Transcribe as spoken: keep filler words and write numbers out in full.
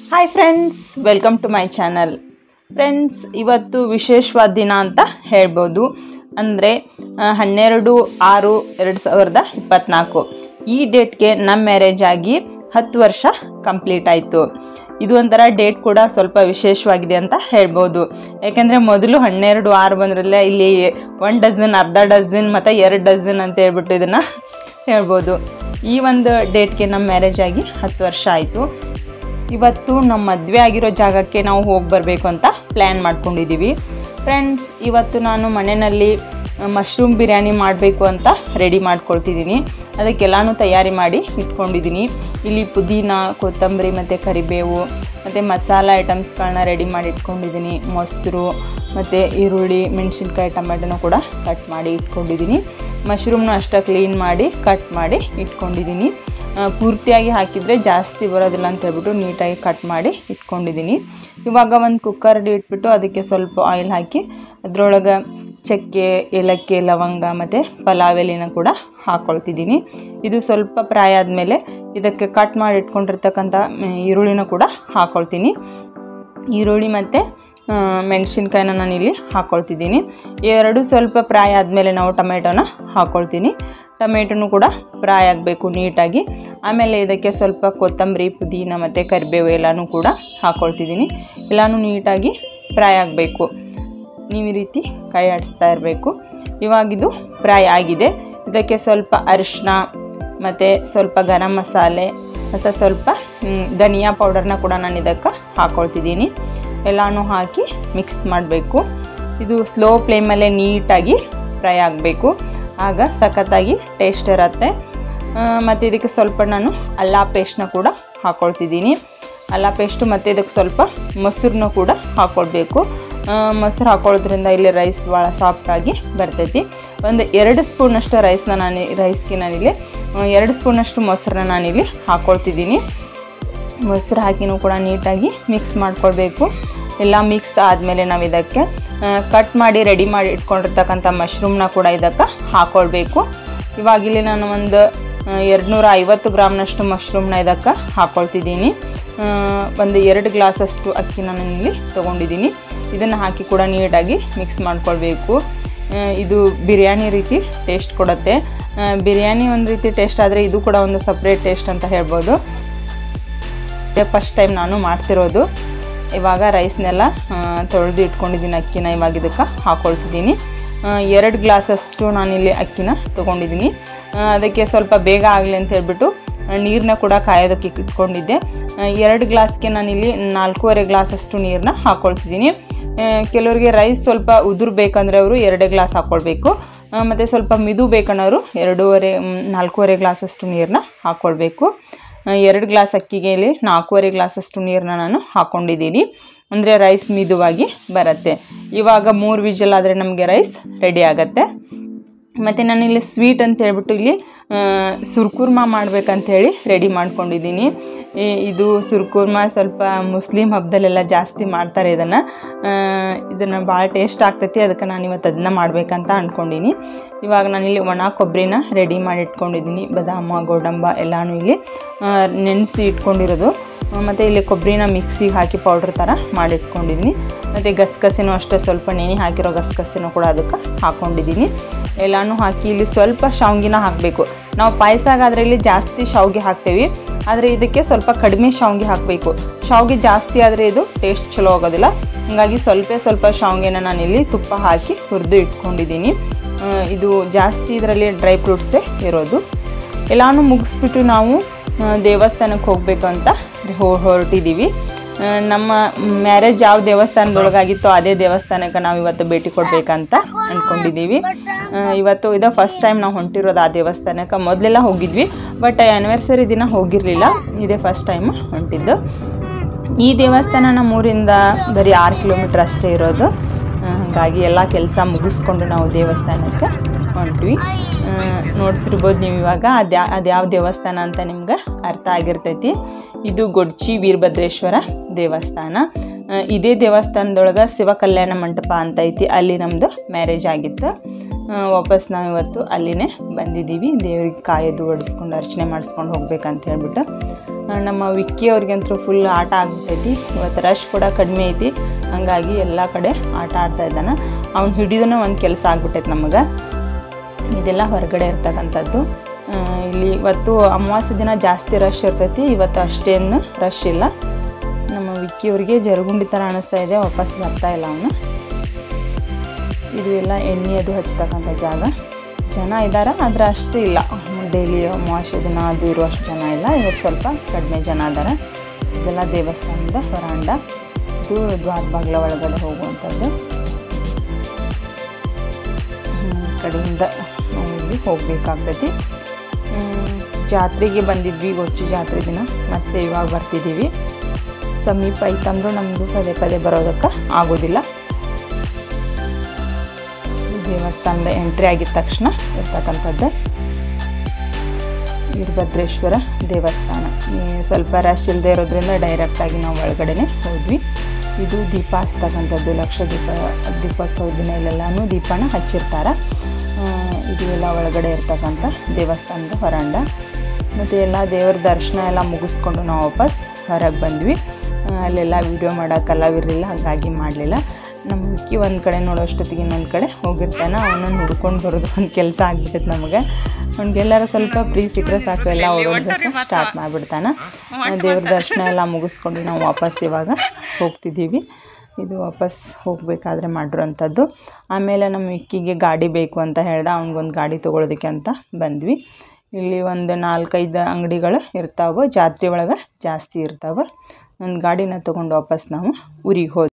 Hi friends, welcome to my channel. Friends, ಇವತ್ತು ವಿಶೇಷವಾದ ದಿನ ಅಂತ ಹೇಳ್ಬೋದು. ಅಂದರೆ ಹನ್ನೆರಡು ಆರು ಎರಡು ಸಾವಿರದ ಇಪ್ಪತ್ತ್ನಾಲ್ಕು ಈ ಡೇಟ್ಗೆ ನಮ್ಮ ಮ್ಯಾರೇಜ್ ಆಗಿ ಹತ್ತು ವರ್ಷ ಕಂಪ್ಲೀಟ್ ಆಯಿತು. ಇದು ಒಂಥರ ಡೇಟ್ ಕೂಡ ಸ್ವಲ್ಪ ವಿಶೇಷವಾಗಿದೆ ಅಂತ ಹೇಳ್ಬೋದು. ಯಾಕೆಂದರೆ ಮೊದಲು ಹನ್ನೆರಡು ಆರು ಬಂದ್ರಲ್ಲ, ಇಲ್ಲಿ ಒನ್ ಡಜನ್, ಅರ್ಧ ಡಜನ್ ಮತ್ತು ಎರಡು ಡಜನ್ ಅಂತ ಹೇಳ್ಬಿಟ್ಟು ಇದನ್ನು ಹೇಳ್ಬೋದು. ಈ ಒಂದು ಡೇಟ್ಗೆ ನಮ್ಮ ಮ್ಯಾರೇಜ್ ಆಗಿ ಹತ್ತು ವರ್ಷ ಆಯಿತು. ಇವತ್ತು ನಮ್ಮ ಮದುವೆ ಆಗಿರೋ ಜಾಗಕ್ಕೆ ನಾವು ಹೋಗಿ ಬರಬೇಕು ಅಂತ ಪ್ಲ್ಯಾನ್ ಮಾಡ್ಕೊಂಡಿದ್ದೀವಿ. ಫ್ರೆಂಡ್ಸ್, ಇವತ್ತು ನಾನು ಮನೆಯಲ್ಲಿ ಮಶ್ರೂಮ್ ಬಿರಿಯಾನಿ ಮಾಡಬೇಕು ಅಂತ ರೆಡಿ ಮಾಡ್ಕೊಳ್ತಿದ್ದೀನಿ. ಅದಕ್ಕೆಲ್ಲನೂ ತಯಾರಿ ಮಾಡಿ ಇಟ್ಕೊಂಡಿದ್ದೀನಿ. ಇಲ್ಲಿ ಪುದೀನ, ಕೊತ್ತಂಬರಿ ಮತ್ತು ಕರಿಬೇವು ಮತ್ತು ಮಸಾಲ ಐಟಮ್ಸ್ಗಳನ್ನ ರೆಡಿ ಮಾಡಿ ಇಟ್ಕೊಂಡಿದ್ದೀನಿ. ಮೊಸರು ಮತ್ತು ಈರುಳ್ಳಿ, ಮೆಣಸಿನ್ಕಾಯಿ, ಟೊಮೆಟೊನೂ ಕೂಡ ಕಟ್ ಮಾಡಿ ಇಟ್ಕೊಂಡಿದ್ದೀನಿ. ಮಶ್ರೂಮ್ನ ಅಷ್ಟೇ ಕ್ಲೀನ್ ಮಾಡಿ ಕಟ್ ಮಾಡಿ ಇಟ್ಕೊಂಡಿದ್ದೀನಿ. ಪೂರ್ತಿಯಾಗಿ ಹಾಕಿದರೆ ಜಾಸ್ತಿ ಬರೋದಿಲ್ಲ ಅಂತ ಹೇಳ್ಬಿಟ್ಟು ನೀಟಾಗಿ ಕಟ್ ಮಾಡಿ ಇಟ್ಕೊಂಡಿದ್ದೀನಿ. ಇವಾಗ ಒಂದು ಕುಕ್ಕರ್ಗೆ ಇಟ್ಬಿಟ್ಟು ಅದಕ್ಕೆ ಸ್ವಲ್ಪ ಆಯಿಲ್ ಹಾಕಿ ಅದರೊಳಗೆ ಚಕ್ಕೆ, ಏಲಕ್ಕಿ, ಲವಂಗ ಮತ್ತು ಪಲಾವ್ ಎಲೆನ ಕೂಡ ಹಾಕ್ಕೊಳ್ತಿದ್ದೀನಿ. ಇದು ಸ್ವಲ್ಪ ಫ್ರೈ ಆದಮೇಲೆ ಇದಕ್ಕೆ ಕಟ್ ಮಾಡಿ ಇಟ್ಕೊಂಡಿರ್ತಕ್ಕಂಥ ಈರುಳ್ಳಿನ ಕೂಡ ಹಾಕ್ಕೊಳ್ತೀನಿ. ಈರುಳ್ಳಿ ಮತ್ತು ಮೆಣಸಿನ್ಕಾಯಿನ ನಾನಿಲ್ಲಿ ಹಾಕ್ಕೊಳ್ತಿದ್ದೀನಿ. ಎರಡು ಸ್ವಲ್ಪ ಫ್ರೈ ಆದಮೇಲೆ ನಾವು ಟೊಮೆಟೊನ ಹಾಕ್ಕೊಳ್ತೀನಿ. ಟೊಮೆಟೊನು ಕೂಡ ಫ್ರೈ ಆಗಬೇಕು ನೀಟಾಗಿ. ಆಮೇಲೆ ಇದಕ್ಕೆ ಸ್ವಲ್ಪ ಕೊತ್ತಂಬರಿ, ಪುದೀನ ಮತ್ತು ಕರಿಬೇವು ಎಲ್ಲನೂ ಕೂಡ ಹಾಕ್ಕೊಳ್ತಿದ್ದೀನಿ. ಎಲ್ಲನೂ ನೀಟಾಗಿ ಫ್ರೈ ಆಗಬೇಕು. ನೀವು ಈ ರೀತಿ ಕೈ ಆಡಿಸ್ತಾ ಇರಬೇಕು. ಇವಾಗಿದು ಫ್ರೈ ಆಗಿದೆ. ಇದಕ್ಕೆ ಸ್ವಲ್ಪ ಅರಿಶಿನ ಮತ್ತು ಸ್ವಲ್ಪ ಗರಂ ಮಸಾಲೆ ಮತ್ತು ಸ್ವಲ್ಪ ಧನಿಯಾ ಪೌಡರ್ನ ಕೂಡ ನಾನು ಇದಕ್ಕೆ ಹಾಕ್ಕೊಳ್ತಿದ್ದೀನಿ. ಎಲ್ಲನೂ ಹಾಕಿ ಮಿಕ್ಸ್ ಮಾಡಬೇಕು. ಇದು ಸ್ಲೋ ಫ್ಲೇಮಲ್ಲೇ ನೀಟಾಗಿ ಫ್ರೈ ಆಗಬೇಕು. ಆಗ ಸಖತ್ತಾಗಿ ಟೇಸ್ಟ್ ಇರುತ್ತೆ. ಮತ್ತು ಇದಕ್ಕೆ ಸ್ವಲ್ಪ ನಾನು ಅಲ್ಲ ಪೇಸ್ಟ್ನ ಕೂಡ ಹಾಕ್ಕೊಳ್ತಿದ್ದೀನಿ. ಅಲ್ಲ ಪೇಸ್ಟು ಮತ್ತು ಇದಕ್ಕೆ ಸ್ವಲ್ಪ ಮೊಸರನ್ನ ಕೂಡ ಹಾಕ್ಕೊಳ್ಬೇಕು. ಮೊಸರು ಹಾಕೊಳ್ಳೋದ್ರಿಂದ ಇಲ್ಲಿ ರೈಸ್ ಭಾಳ ಸಾಫ್ಟಾಗಿ ಬರ್ತೈತಿ. ಒಂದು ಎರಡು ಸ್ಪೂನಷ್ಟು ರೈಸ್ನ ನಾನು ರೈಸ್ಗೆ ನಾನಿಲ್ಲಿ ಎರಡು ಸ್ಪೂನಷ್ಟು ಮೊಸರನ್ನ ನಾನಿಲ್ಲಿ ಹಾಕ್ಕೊಳ್ತಿದ್ದೀನಿ. ಮೊಸರು ಹಾಕಿನೂ ಕೂಡ ನೀಟಾಗಿ ಮಿಕ್ಸ್ ಮಾಡ್ಕೊಳ್ಬೇಕು. ಎಲ್ಲ ಮಿಕ್ಸ್ ಆದಮೇಲೆ ನಾವು ಇದಕ್ಕೆ ಕಟ್ ಮಾಡಿ ರೆಡಿ ಮಾಡಿ ಇಟ್ಕೊಂಡಿರ್ತಕ್ಕಂಥ ಮಶ್ರೂಮ್ನ ಕೂಡ ಇದಕ್ಕೆ ಹಾಕ್ಕೊಳ್ಬೇಕು. ಇವಾಗಿಲ್ಲಿ ನಾನು ಒಂದು ಎರಡು ನೂರ ಐವತ್ತು ಗ್ರಾಮ್ನಷ್ಟು ಮಶ್ರೂಮ್ನ ಇದಕ್ಕೆ ಹಾಕ್ಕೊಳ್ತಿದ್ದೀನಿ. ಒಂದು ಎರಡು ಗ್ಲಾಸಷ್ಟು ಅಕ್ಕಿ ನಾನು ಇಲ್ಲಿ ತೊಗೊಂಡಿದ್ದೀನಿ. ಇದನ್ನು ಹಾಕಿ ಕೂಡ ನೀಟಾಗಿ ಮಿಕ್ಸ್ ಮಾಡ್ಕೊಳ್ಬೇಕು. ಇದು ಬಿರಿಯಾನಿ ರೀತಿ ಟೇಸ್ಟ್ ಕೊಡುತ್ತೆ. ಬಿರಿಯಾನಿ ಒಂದು ರೀತಿ ಟೇಸ್ಟ್ ಆದರೆ ಇದು ಕೂಡ ಒಂದು ಸಪ್ರೇಟ್ ಟೇಸ್ಟ್ ಅಂತ ಹೇಳ್ಬೋದು. ಫಸ್ಟ್ ಟೈಮ್ ನಾನು ಮಾಡ್ತಿರೋದು. ಇವಾಗ ರೈಸ್ನೆಲ್ಲ ತೊಳೆದು ಇಟ್ಕೊಂಡಿದ್ದೀನಿ. ಅಕ್ಕಿನ ಇವಾಗ ಇದಕ್ಕೆ ಹಾಕ್ಕೊಳ್ತಿದ್ದೀನಿ. ಎರಡು ಗ್ಲಾಸಷ್ಟು ನಾನಿಲ್ಲಿ ಅಕ್ಕಿನ ತೊಗೊಂಡಿದ್ದೀನಿ. ಅದಕ್ಕೆ ಸ್ವಲ್ಪ ಬೇಗ ಆಗಲಿ ಅಂತ ಹೇಳ್ಬಿಟ್ಟು ನೀರನ್ನ ಕೂಡ ಕಾಯೋದಕ್ಕೆ ಇಟ್ಕೊಂಡಿದ್ದೆ. ಎರಡು ಗ್ಲಾಸ್ಗೆ ನಾನಿಲ್ಲಿ ನಾಲ್ಕೂವರೆ ಗ್ಲಾಸಷ್ಟು ನೀರನ್ನ ಹಾಕ್ಕೊಳ್ತಿದ್ದೀನಿ. ಕೆಲವರಿಗೆ ರೈಸ್ ಸ್ವಲ್ಪ ಉದುರು ಬೇಕಂದರೆ ಅವರು ಎರಡೇ ಗ್ಲಾಸ್ ಹಾಕ್ಕೊಳ್ಬೇಕು. ಮತ್ತು ಸ್ವಲ್ಪ ಮಿದು ಬೇಕನ್ನೋರು ಎರಡೂವರೆ ನಾಲ್ಕೂವರೆ ಗ್ಲಾಸಷ್ಟು ನೀರನ್ನ ಹಾಕ್ಕೊಳ್ಬೇಕು. ಎರಡು ಗ್ಲಾಸ್ ಅಕ್ಕಿಗೆ ಇಲ್ಲಿ ನಾಲ್ಕೂವರೆ ಗ್ಲಾಸಷ್ಟು ನೀರನ್ನ ನಾನು ಹಾಕ್ಕೊಂಡಿದ್ದೀನಿ. ಅಂದರೆ ರೈಸ್ ಮಿದುವಾಗಿ ಬರುತ್ತೆ. ಇವಾಗ ಮೂರು ವಿಜಲ್ ಆದರೆ ನಮಗೆ ರೈಸ್ ರೆಡಿ ಆಗುತ್ತೆ. ಮತ್ತು ನಾನಿಲ್ಲಿ ಸ್ವೀಟ್ ಅಂತ ಹೇಳ್ಬಿಟ್ಟು ಇಲ್ಲಿ ಸುರ್ಕುರ್ಮಾ ಮಾಡಬೇಕಂಥೇಳಿ ರೆಡಿ ಮಾಡ್ಕೊಂಡಿದ್ದೀನಿ. ಇದು ಸುರ್ಕುರ್ಮಾ ಸ್ವಲ್ಪ ಮುಸ್ಲಿಮ್ ಹಬ್ಬದಲ್ಲೆಲ್ಲ ಜಾಸ್ತಿ ಮಾಡ್ತಾರೆ. ಇದನ್ನು ಇದನ್ನು ಭಾಳ ಟೇಸ್ಟ್ ಆಗ್ತೈತಿ. ಅದಕ್ಕೆ ನಾನು ಇವತ್ತು ಅದನ್ನ ಮಾಡಬೇಕಂತ ಅಂದ್ಕೊಂಡಿನಿ. ಇವಾಗ ನಾನಿಲ್ಲಿ ಒಣ ಕೊಬ್ಬರಿನ ರೆಡಿ ಮಾಡಿ ಇಟ್ಕೊಂಡಿದ್ದೀನಿ. ಬಾದಾಮ, ಗೋಡಂಬ ಎಲ್ಲನೂ ಇಲ್ಲಿ ನೆನೆಸಿ ಇಟ್ಕೊಂಡಿರೋದು. ಮತ್ತು ಇಲ್ಲಿ ಕೊಬ್ಬರಿನ ಮಿಕ್ಸಿಗೆ ಹಾಕಿ ಪೌಡ್ರ್ ಥರ ಮಾಡಿಟ್ಕೊಂಡಿದ್ದೀನಿ. ಮತ್ತು ಗಸಗಸೆನೂ ಅಷ್ಟೇ ಸ್ವಲ್ಪ ನೆನೆ ಹಾಕಿರೋ ಗಸಗಸೆನೂ ಕೂಡ ಅದಕ್ಕೆ ಹಾಕ್ಕೊಂಡಿದ್ದೀನಿ. ಎಲ್ಲನೂ ಹಾಕಿ ಇಲ್ಲಿ ಸ್ವಲ್ಪ ಶಾವ್ಗಿನ ಹಾಕಬೇಕು. ನಾವು ಪಾಯಸಗಾದ್ರೆ ಇಲ್ಲಿ ಜಾಸ್ತಿ ಶಾವ್ಗೆ ಹಾಕ್ತೇವೆ, ಆದರೆ ಇದಕ್ಕೆ ಸ್ವಲ್ಪ ಕಡಿಮೆ ಶಾವ್ಗೆ ಹಾಕಬೇಕು. ಶಾವ್ಗೆ ಜಾಸ್ತಿ ಆದರೆ ಇದು ಟೇಸ್ಟ್ ಚಲೋ ಆಗೋದಿಲ್ಲ. ಹಾಗಾಗಿ ಸ್ವಲ್ಪ ಸ್ವಲ್ಪ ಶಾವ್ಗೆನ ನಾನಿಲ್ಲಿ ತುಪ್ಪ ಹಾಕಿ ಹುರಿದು ಇಟ್ಕೊಂಡಿದ್ದೀನಿ. ಇದು ಜಾಸ್ತಿ ಇದರಲ್ಲಿ ಡ್ರೈ ಫ್ರೂಟ್ಸೇ ಇರೋದು. ಎಲ್ಲನೂ ಮುಗಿಸ್ಬಿಟ್ಟು ನಾವು ದೇವಸ್ಥಾನಕ್ಕೆ ಹೋಗಬೇಕು ಅಂತ ಹೊರಟಿದ್ದೀವಿ. ನಮ್ಮ ಮ್ಯಾರೇಜ್ ಯಾವ ದೇವಸ್ಥಾನದೊಳಗಾಗಿತ್ತೋ ಅದೇ ದೇವಸ್ಥಾನಕ್ಕೆ ನಾವು ಇವತ್ತು ಭೇಟಿ ಕೊಡಬೇಕಂತ ಅಂದ್ಕೊಂಡಿದ್ದೀವಿ. ಇವತ್ತು ಇದು ಫಸ್ಟ್ ಟೈಮ್ ನಾವು ಹೊಂಟಿರೋದು ಆ ದೇವಸ್ಥಾನಕ್ಕೆ. ಮೊದಲೆಲ್ಲ ಹೋಗಿದ್ವಿ, ಬಟ್ ಆ್ಯನಿವರ್ಸರಿ ದಿನ ಹೋಗಿರಲಿಲ್ಲ. ಇದೇ ಫಸ್ಟ್ ಟೈಮ್ ಹೊಂಟಿದ್ದು. ಈ ದೇವಸ್ಥಾನ ನಮ್ಮೂರಿಂದ ಬರೀ ಆರು ಕಿಲೋಮೀಟ್ರ್ ಅಷ್ಟೇ ಇರೋದು. ಹಾಗಾಗಿ ಎಲ್ಲ ಕೆಲಸ ಮುಗಿಸ್ಕೊಂಡು ನಾವು ದೇವಸ್ಥಾನಕ್ಕೆ ಹೊಂಟ್ವಿ. ನೋಡ್ತಿರ್ಬೋದು ನೀವು ಇವಾಗ ಅದ್ಯಾ ಅದ್ಯಾವ ದೇವಸ್ಥಾನ ಅಂತ ನಿಮ್ಗೆ ಅರ್ಥ ಆಗಿರ್ತೈತಿ. ಇದು ಗೊಡ್ಚಿ ವೀರಭದ್ರೇಶ್ವರ ದೇವಸ್ಥಾನ. ಇದೇ ದೇವಸ್ಥಾನದೊಳಗೆ ಶಿವ ಕಲ್ಯಾಣ ಮಂಟಪ ಅಂತ ಐತಿ. ಅಲ್ಲಿ ನಮ್ಮದು ಮ್ಯಾರೇಜ್ ಆಗಿತ್ತು. ವಾಪಸ್ ನಾವು ಇವತ್ತು ಅಲ್ಲಿನೇ ಬಂದಿದ್ದೀವಿ. ದೇವ್ರಿಗೆ ಕಾಯೋದು ಒಡಿಸ್ಕೊಂಡು ಅರ್ಚನೆ ಮಾಡಿಸ್ಕೊಂಡು ಹೋಗ್ಬೇಕಂತ ಹೇಳ್ಬಿಟ್ಟು ನಮ್ಮ ವಿಕ್ಕಿ ಅವ್ರಿಗಂತೂ ಫುಲ್ ಆಟ ಆಗ್ಬಿಟ್ಟೈತಿ. ಇವತ್ತು ರಶ್ ಕೂಡ ಕಡಿಮೆ ಐತಿ, ಹಂಗಾಗಿ ಎಲ್ಲ ಕಡೆ ಆಟ ಆಡ್ತಾ ಇದ್ದಾನೆ. ಅವ್ನು ಹಿಡಿಯೋದನ್ನ ಒಂದು ಕೆಲಸ ಆಗ್ಬಿಟ್ಟೈತೆ ನಮಗೆ. ಇದೆಲ್ಲ ಹೊರಗಡೆ ಇರ್ತಕ್ಕಂಥದ್ದು. ಇಲ್ಲಿ ಇವತ್ತು ಅಮಾವಾಸ್ಯೆ ದಿನ ಜಾಸ್ತಿ ರಶ್ ಇರ್ತೈತಿ, ಇವತ್ತು ಅಷ್ಟೇನು ರಶ್ ಇಲ್ಲ. ನಮ್ಮ ವಿಕ್ಕಿ ಅವ್ರಿಗೆ ಜರಗುಂಡಿ ಥರ ಅನ್ನಿಸ್ತಾ ಇದೆ, ವಾಪಸ್ ಬರ್ತಾ ಇಲ್ಲ ಅವನು. ಇದು ಎಲ್ಲ ಎಣ್ಣೆ ಅದು ಹಚ್ತಕ್ಕಂಥ ಜಾಗ. ಜನ ಇದ್ದಾರೆ, ಆದರೆ ಅಷ್ಟು ಇಲ್ಲ. ಡೈಲಿ ಅಮಾವಾಸ್ಯೆ ದಿನ ಅದು ಇರುವಷ್ಟು ಜನ ಇಲ್ಲ, ಇವತ್ತು ಸ್ವಲ್ಪ ಕಡಿಮೆ ಜನ ಇದ್ದಾರೆ. ಇದೆಲ್ಲ ದೇವಸ್ಥಾನದ ಹೊರಾಂಡ. ಇದು ದ್ವಾರ ಬಾಗಿಲ ಒಳಗಡೆ ಹೋಗುವಂಥದ್ದು. ಕಡೆಯಿಂದ ನಾವು ಇಲ್ಲಿ ಹೋಗಬೇಕಾಗ್ತೈತಿ. ಜಾತ್ರೆಗೆ ಬಂದಿದ್ವಿ, ಗೊಚ್ಚು ಜಾತ್ರೆ ದಿನ. ಮತ್ತು ಇವಾಗ ಬರ್ತಿದ್ದೀವಿ. ಸಮೀಪ ಐತಂದ್ರೂ ನಮಗೂ ಪದೇ ಪದೇ ಬರೋದಕ್ಕೆ ಆಗೋದಿಲ್ಲ. ದೇವಸ್ಥಾನದ ಎಂಟ್ರಿ ಆಗಿದ ತಕ್ಷಣ ಇರ್ತಕ್ಕಂಥದ್ದು ವೀರಭದ್ರೇಶ್ವರ ದೇವಸ್ಥಾನ. ಸ್ವಲ್ಪ ರಶ್ ಇಲ್ಲದೆ ಇರೋದ್ರಿಂದ ಡೈರೆಕ್ಟಾಗಿ ನಾವು ಒಳಗಡೆ ಹೋದ್ವಿ. ಇದು ದೀಪ ಹಚ್ತಕ್ಕಂಥದ್ದು, ಲಕ್ಷ ದೀಪ ದೀಪೋತ್ಸವ ದಿನ ಇಲ್ಲೆಲ್ಲನೂ ದೀಪನ ಹಚ್ಚಿರ್ತಾರೆ. ಇದು ಎಲ್ಲ ಒಳಗಡೆ ಇರ್ತಕ್ಕಂಥ ದೇವಸ್ಥಾನದ ಹೊರಾಂಡ. ಮತ್ತು ಎಲ್ಲ ದೇವರ ದರ್ಶನ ಎಲ್ಲ ಮುಗಿಸ್ಕೊಂಡು ನಾವು ವಾಪಸ್ ಹೊರಗೆ ಬಂದ್ವಿ. ಅಲ್ಲೆಲ್ಲ ವೀಡಿಯೋ ಮಾಡೋಕೆ ಅಲವಿರಲಿಲ್ಲ, ಹಾಗಾಗಿ ಮಾಡಲಿಲ್ಲ. ನಮ್ಮ ವಿಕ್ಕಿ ಒಂದು ಕಡೆ ನೋಡೋಷ್ಟೊತ್ತಿಗೆ ಇನ್ನೊಂದು ಕಡೆ ಹೋಗಿರ್ತಾನೆ. ಅವನನ್ನು ಹುಡ್ಕೊಂಡು ಬರೋದು ಒಂದು ಕೆಲಸ ಆಗ್ಬಿಟ್ಟೈತೆ ನಮಗೆ. ಅವ್ನಿಗೆಲ್ಲರೂ ಸ್ವಲ್ಪ ಫ್ರೀ ಸಿಕ್ಕರೆ ಸಾಕು, ಎಲ್ಲ ಓಡೋದಕ್ಕೆ ಸ್ಟಾರ್ಟ್ ಮಾಡಿಬಿಡ್ತಾನೆ. ದೇವ್ರ ದರ್ಶನ ಎಲ್ಲ ಮುಗಿಸ್ಕೊಂಡು ನಾವು ವಾಪಸ್ ಇವಾಗ ಹೋಗ್ತಿದ್ದೀವಿ. ಇದು ವಾಪಸ್ ಹೋಗಬೇಕಾದ್ರೆ ಮಾಡಿರೋಂಥದ್ದು. ಆಮೇಲೆ ನಮ್ಮ ವಿಕ್ಕಿಗೆ ಗಾಡಿ ಬೇಕು ಅಂತ ಹೇಳ್ದೆ, ಅವ್ನಿಗೊಂದು ಗಾಡಿ ತೊಗೊಳೋದಕ್ಕೆ ಅಂತ ಬಂದ್ವಿ. ಇಲ್ಲಿ ಒಂದು ನಾಲ್ಕೈದು ಅಂಗಡಿಗಳು ಇರ್ತಾವೆ, ಜಾತ್ರೆ ಒಳಗೆ ಜಾಸ್ತಿ ಇರ್ತಾವೆ. ಒಂದು ಗಾಡಿನ ತೊಗೊಂಡು ವಾಪಸ್ ನಾವು ಊರಿಗೆ ಹೋದ್ವಿ.